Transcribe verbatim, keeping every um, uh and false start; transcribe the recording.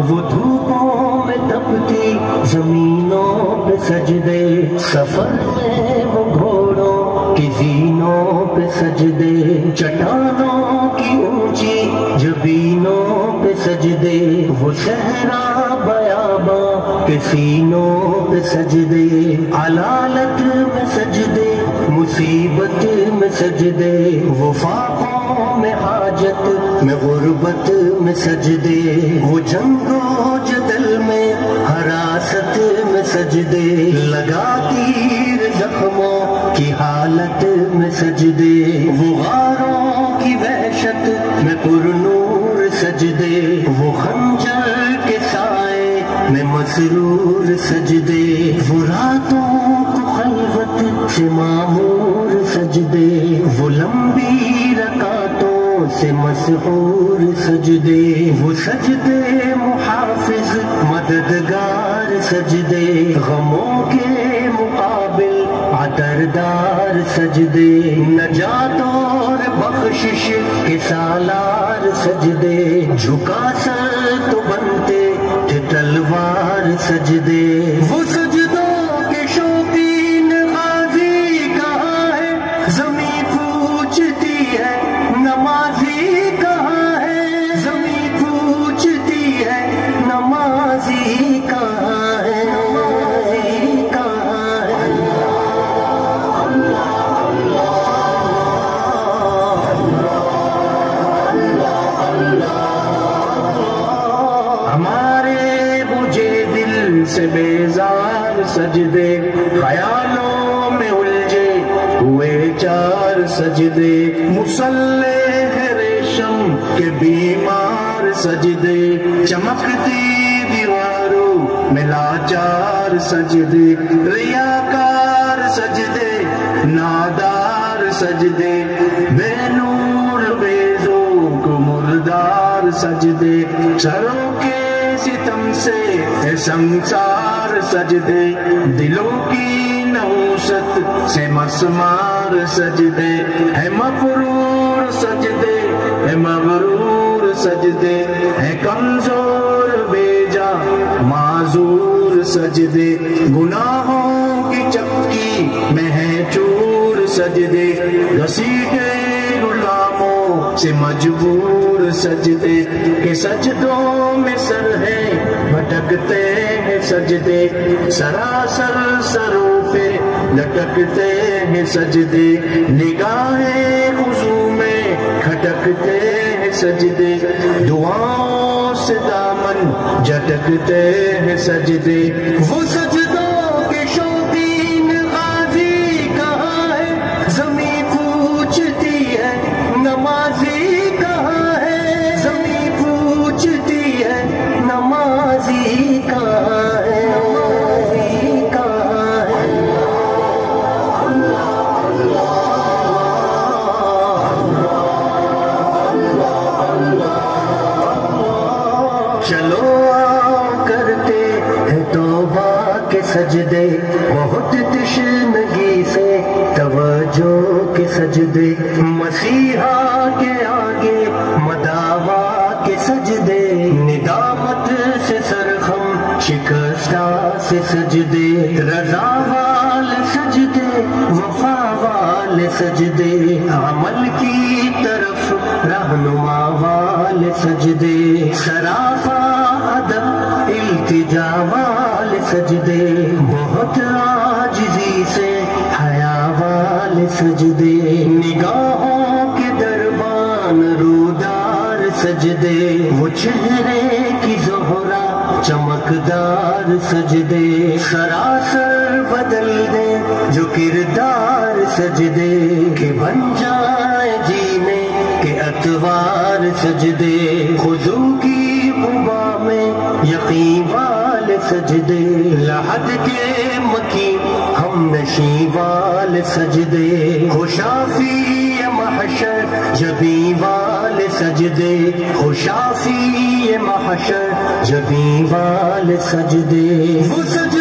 وہ دھوپوں میں تپتی زمینوں پہ سجدے، سفر میں وہ گھوڑوں کی زینوں پہ سجدے، چٹانوں کی اونچی جبینوں پہ سجدے، وہ صحرا بیاباں کے سینوں پہ سجدے، علالت میں سجدے مصیبت میں سجدے، وہ فاقوں میں حاجت میں غربت میں سجدے، وہ جنگ و جدل میں حراست میں سجدے، لگا تیر زخموں کی حالت میں سجدے، وہ غاروں کی وحشت میں پرنور سجدے، وہ خنجر کے سائے میں مسرور سجدے، وہ راتوں کو خلوت سے معمور سجدے، وہ لمبی رکعتوں سے مسحور سجدے، وہ سجدے محافظ مددگار سجدے، غموں کے مقابل عطردار سجدے، نجات اور بخشش کے سالار سجدے، جھکا سر تو بنتے تھے تلوار سجدے، وہ سجدوں کے شوقین غازی کہاں ہے، زمین پوچھتی ہے نمازی کہاں ہے، زمین پوچھتی ہے نمازی کہاں ہے، نمازی کہاں ہے، ہمارے بجھے دل سے بیزار سجدے، خیالوں میں الجھے ہوئے چار سجدے، مصلح ریشم کے بیمار سجدے، چمکتی دیواروں میں لاچار سجدے، ریاکار سجدے نادار سجدے، بے نور بیزوں کو مردار سجدے، سروں کے ستم سے ہے سنسار سجدے، دلوں کی نحوست سے مسمار سجدے، ہے مغرور سجدے ہے مغرور سجدے، ہے کمزور بیجا معذور سجدے، گناہوں کی چکی میں ہے چور سجدے، گھسیٹے غلاموں سے مجبور سجدے، کہ سجدوں میں سر ہے بھٹکتے ہیں سجدے، سراسر سروں پہ لٹکتے ہیں سجدے، نگاہیں خضوع میں کھٹکتے ہیں سجدے، دعاؤں سے دامن جھٹکتے ہیں سجدے، وہ سجدوں کے شوقین غازی کہاں ہے، زمین پوچھتی ہے نمازی کہاں ہے، زمین پوچھتی ہے نمازی کہاں ہے، نمازی کہاں ہے، چلو آؤ کرتے ہیں توبہ کے سجدے، بہت تشنگی سے توجہ کے سجدے، مسیحا کے آگے مداوا کے سجدے، ندامت سے سرخم شکستہ سے سجدے، رضا والے سجدے وفا والے سجدے، عمل کی طرف رہنما والے سجدے، سرافا ادب التجا والے سجدے، بہت عاجزی سے حیا والے سجدے، نگاہوں کے دربان رودار سجدے، وہ چہرے کی زہرا چمکدار سجدے، سراسر بدل دے جو کردار سجدے، کہ بن جائے جینے کے اتوار سجدے، خضوع کی قبا میں یقین والے سجدے، لحد کے مکین ہم نشیں والے سجدے، خوشافی محشر جبیں والے سجدے، خوشافی محشر جبیں والے سجدے، وہ سجدے